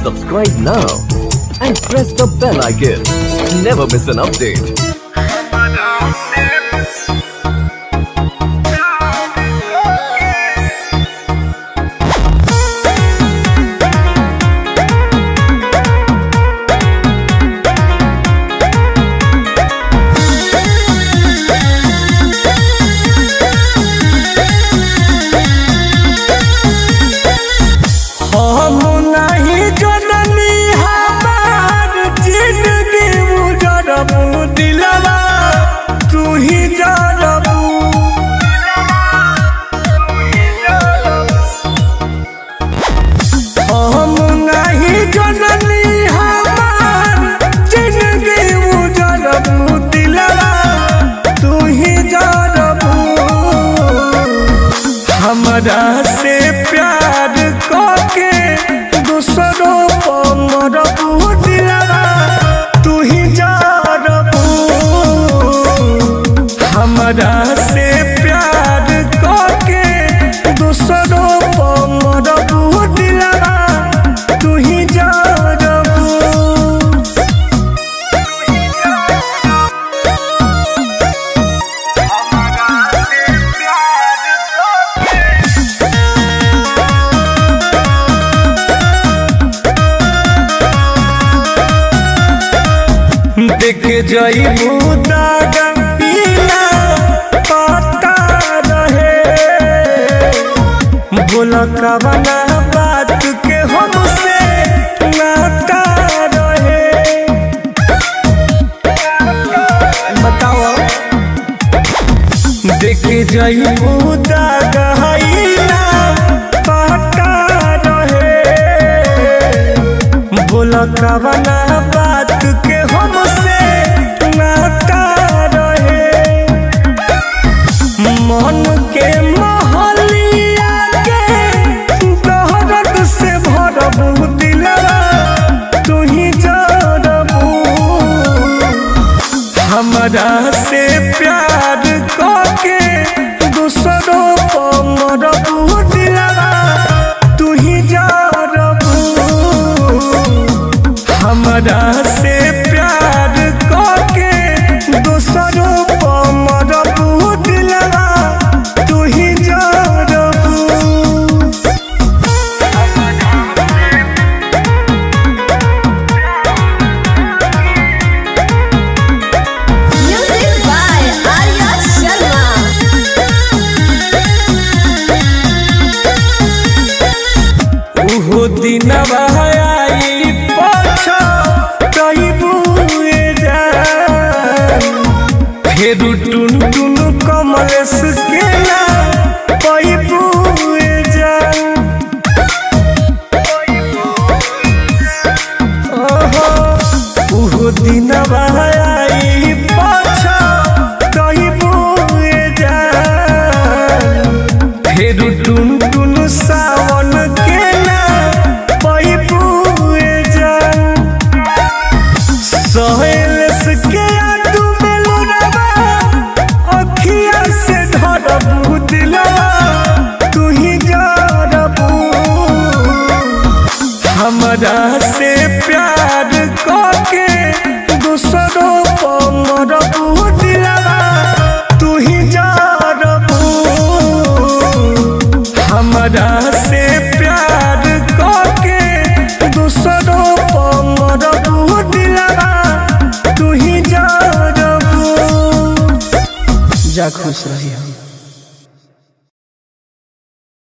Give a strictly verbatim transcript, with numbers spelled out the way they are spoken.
Subscribe now and press the bell icon. Never miss an update. हमरा से प्यार करके दूसरों को मरबू दिलवा तू ही जारबू। हमरा से प्यार करके दूसरों को मरबू दिलवा तू ही जारबू। देख जइबू दागा पीला पता रहे बोल कवना बात के हमसे नाता रहे बताओ। देख जइबू दागा पता रहे बोल कवना बात के हमसे नाता रहे। मन के महलिया के दहरत से भरबू दिलवा तू ही जरबू। हमरा से प्यार करके दूसरों को मरबू दिलवा तू ही जरबू। हमरा से प्यार करके दूसरों को मरबू दिलवा तू ही जरबू। Music by Arya Sharma. उहो दिनवा आई पाछा फेरू टुन टुन कमलेश केला पैबुए जान। उहो दिनवा आई पाछा पैबुए जान। फेरू टुन टुन सावन केला पैबुए जान। सहेलस के तू ही जरबू। हमरा से प्यार करके दूसरों को मरबू दिलवा तू ही जरबू। हमरा से प्यार करके दूसरों को मरबू दिलवा तू ही जरबू। जा खुश रही।